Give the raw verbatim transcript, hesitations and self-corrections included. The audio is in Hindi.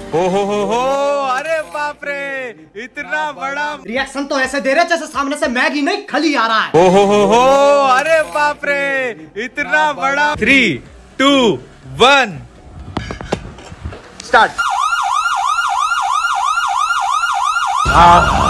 हो हो हो हो, अरे बाप रे, इतना बड़ा रिएक्शन तो ऐसे दे रहे जैसे सामने से मैगी नहीं खली आ रहा है। हो हो हो हो, अरे बाप रे, इतना बड़ा। Three two one start. हाँ